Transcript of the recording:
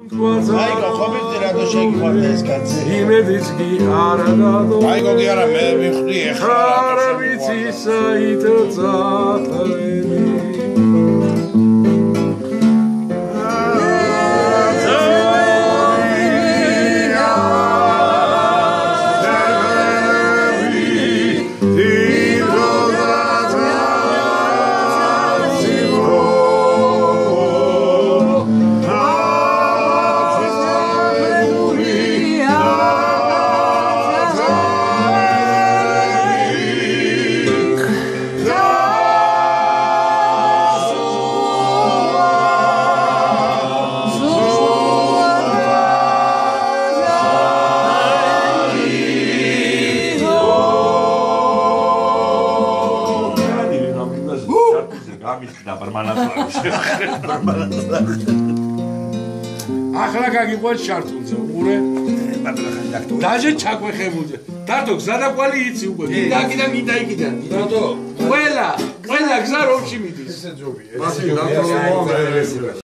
აი გოხობდი რატო შეგიყვარდა ეს კაცი იმედიც კი არ გადო აი გოგი არა მე ვიხდი ეხლა რა ვიცი საით წახვედი ახლა გაგიყვანს შარტულზე უყურე დაჟე ჩაკვეხებულზე დადო გზა და კვალი იცი უკვე კიდე მინდა დადო ყველა გზა რომში მიდის ესე ჯობია